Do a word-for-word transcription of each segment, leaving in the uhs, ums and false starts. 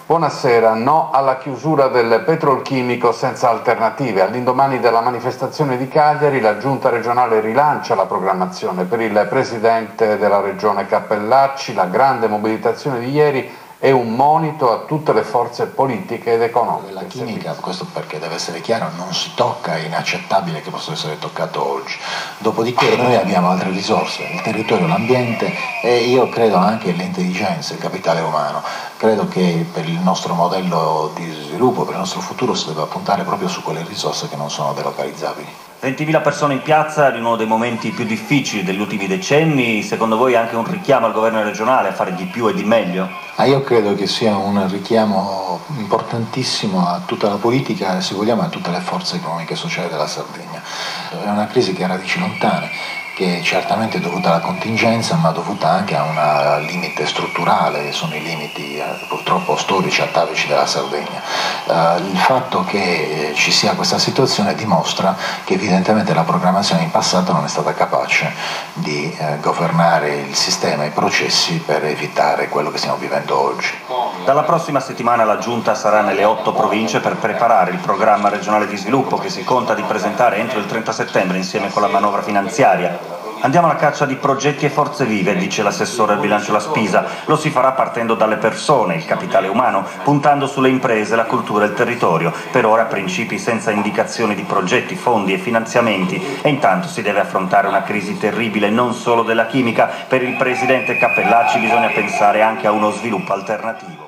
Buonasera. No alla chiusura del petrolchimico senza alternative. All'indomani della manifestazione di Cagliari, la Giunta regionale rilancia la programmazione. Per il Presidente della Regione Cappellacci la grande mobilitazione di ieri è un monito a tutte le forze politiche ed economiche. La chimica, questo perché deve essere chiaro, non si tocca, è inaccettabile che possa essere toccato oggi. Dopodiché noi abbiamo altre risorse, il territorio, l'ambiente e io credo anche l'intelligenza, il capitale umano. Credo che per il nostro modello di sviluppo, per il nostro futuro, si deve puntare proprio su quelle risorse che non sono delocalizzabili. ventimila persone in piazza in uno dei momenti più difficili degli ultimi decenni, secondo voi anche un richiamo al governo regionale a fare di più e di meglio? Ah, io credo che sia un richiamo importantissimo a tutta la politica e, se vogliamo, a tutte le forze economiche e sociali della Sardegna. È una crisi che ha radici lontane, che certamente è dovuta alla contingenza, ma dovuta anche a un limite strutturale, che sono i limiti eh, purtroppo storici, atavici della Sardegna. Uh, il fatto che ci sia questa situazione dimostra che evidentemente la programmazione in passato non è stata capace di eh, governare il sistema e i processi per evitare quello che stiamo vivendo oggi. Dalla prossima settimana la Giunta sarà nelle otto province per preparare il programma regionale di sviluppo che si conta di presentare entro il trenta settembre insieme con la manovra finanziaria. Andiamo alla caccia di progetti e forze vive, dice l'assessore al bilancio La Spisa. Lo si farà partendo dalle persone, il capitale umano, puntando sulle imprese, la cultura e il territorio. Per ora principi senza indicazioni di progetti, fondi e finanziamenti. E intanto si deve affrontare una crisi terribile non solo della chimica. Per il presidente Cappellacci bisogna pensare anche a uno sviluppo alternativo.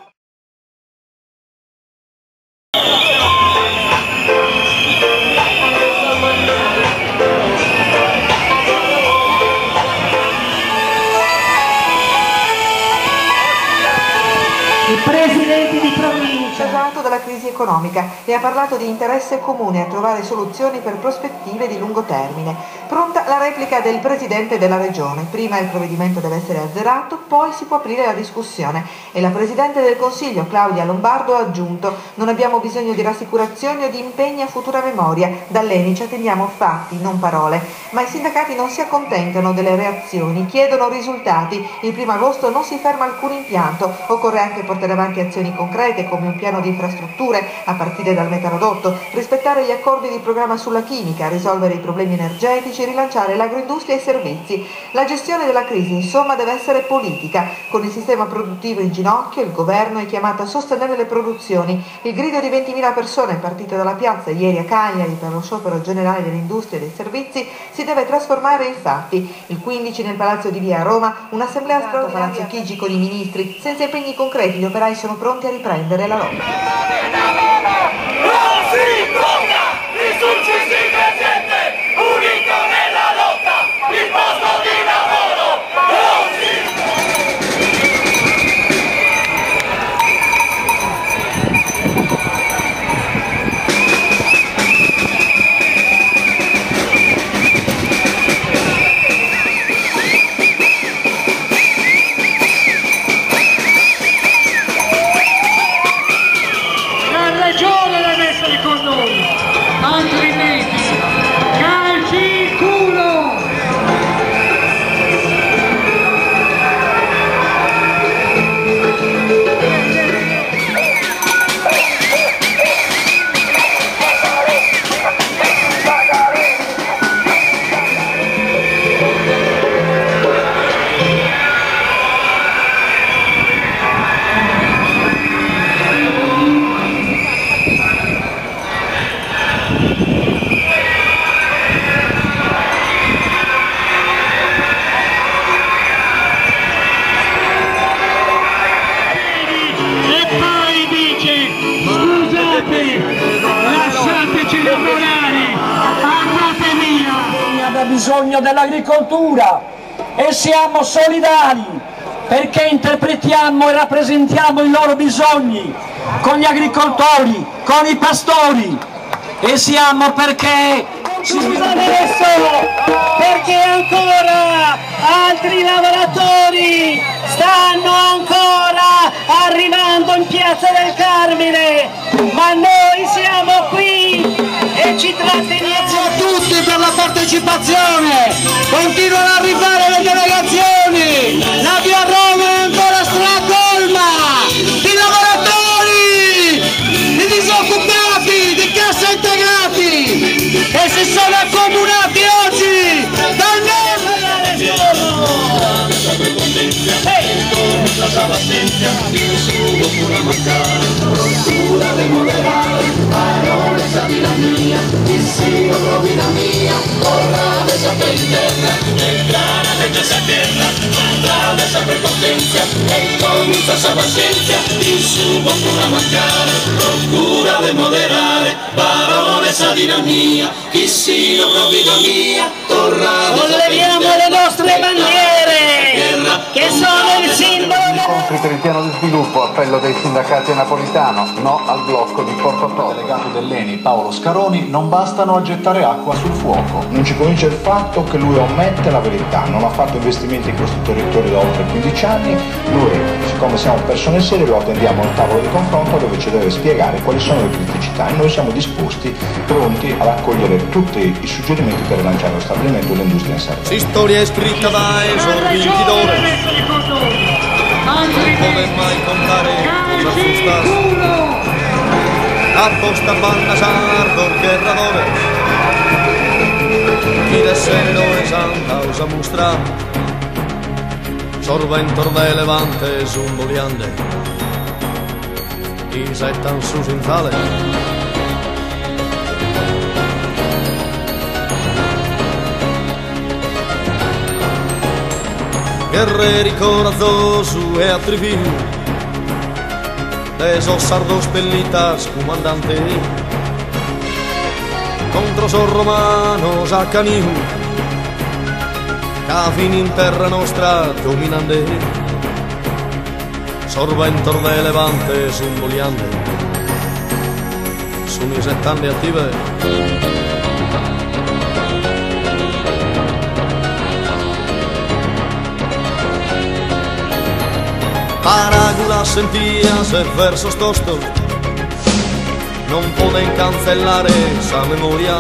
I presidenti di provincia dalla crisi economica e ha parlato di interesse comune a trovare soluzioni per prospettive di lungo termine. Pronta la replica del Presidente della Regione. Prima il provvedimento deve essere azzerato, poi si può aprire la discussione. E la Presidente del Consiglio, Claudia Lombardo, ha aggiunto: non abbiamo bisogno di rassicurazioni o di impegni a futura memoria. Dall'Eni ci attendiamo fatti, non parole. Ma i sindacati non si accontentano delle reazioni, chiedono risultati. Il primo agosto non si ferma alcun impianto. Occorre anche portare avanti azioni concrete come un piano di infrastrutture a partire dal metanodotto, rispettare gli accordi di programma sulla chimica, risolvere i problemi energetici, rilanciare l'agroindustria e i servizi. La gestione della crisi, insomma, deve essere politica. Con il sistema produttivo in ginocchio, il governo è chiamato a sostenere le produzioni. Il grido di ventimila persone partite dalla piazza ieri a Cagliari per lo sciopero generale dell'industria e dei servizi si deve trasformare in fatti. Il quindici nel Palazzo di Via a Roma, un'assemblea straordinaria a Palazzo Chigi con i ministri. Senza impegni concreti gli operai sono pronti a riprendere la lotta. Non si tocca il successivo gente unito nella lotta, il posto di lavoro non si bisogno dell'agricoltura e siamo solidali perché interpretiamo e rappresentiamo i loro bisogni con gli agricoltori, con i pastori e siamo perché si adesso perché ancora altri lavoratori stanno ancora arrivando in Piazza del Carmine, ma noi siamo qui e ci tratteniamo. Grazie a tutti per la partecipazione, continuano ad arrivare le delegazioni, la via Roma è ancora stracolma di lavoratori sa pazienza, il suo pura mancare, procura de moderare, parole sa di la mia, chi si lo trovi la mia, corrade sa per terra, e grana legge sa terra, corrade sa per potenza, e comincia sa pazienza, il suo pura mancare, procura de moderare, parole sa di la mia, chi si lo trovi la mia, corrade sa per Solleviamo le nostre bandiere, che sono il simbolo del... Incontri per il piano di sviluppo, appello dei sindacati a Napolitano, no al blocco di Porto Il Tondo. delegato dell'Eni Paolo Scaroni: non bastano a gettare acqua sul fuoco. Non ci convince il fatto che lui omette la verità, non ha fatto investimenti in questo territorio da oltre quindici anni, noi, siccome siamo persone serie, lo attendiamo al tavolo di confronto dove ci deve spiegare quali sono le criticità e noi siamo disposti, pronti ad accogliere tutti i suggerimenti per rilanciare lo stabilimento dell'industria in Sardegna. Si storia è scritta da esorbienti d'ore, non può mai contare cosa fu stato. Apposta banda sardor guerradore, chi desero e santa usa mostrar, sorventor de levante zumboliande, i settan sus in sale. Guerreri corazoso e atrevido, de esos sardos pelitas comandante, contro son romanos a caniu, cafin in terra nostra dominande, sorventor de levante zumboliande, sono i settanni attive. Paragula sentia se verso stosto, non poden cancellare sa memoria.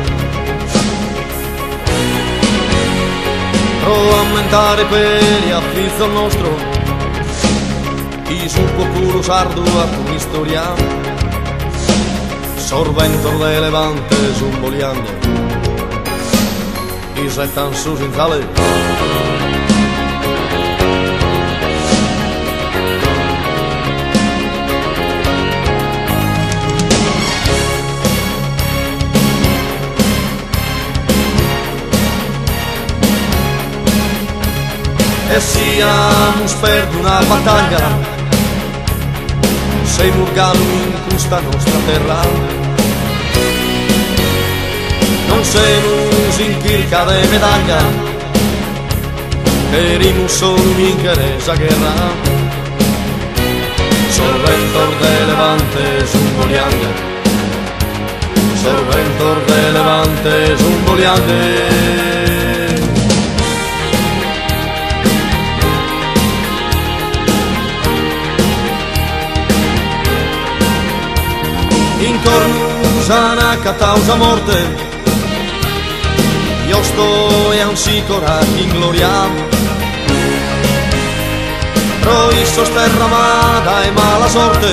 Pro aumentare per gli affizzo nostro, chi su popolo sardo a un'istoria, sorventor de levante zumboliande, i settan sus in sale. E siamo per una battaglia, sei murgano in questa nostra terra, non siamo in chirca de medaglia, erimo solo vincere esa guerra, sorventor de levante zumboliande, sorventor de levante zumboliande. Intorno sana causa morte, io sto e ancora in gloria, pro isso sterramata e mala sorte,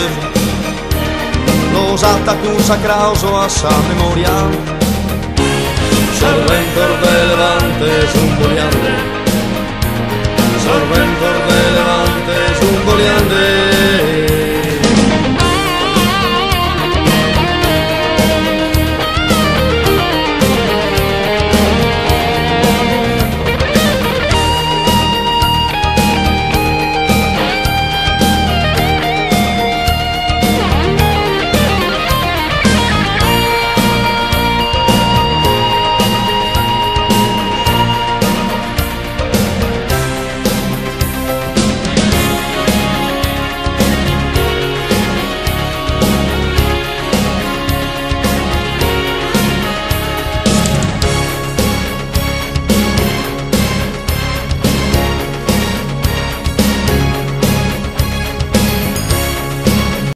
lo attacco sacrauso a sa memoria, sorventor de levante zumboliande, sorventor de levante zumboliande.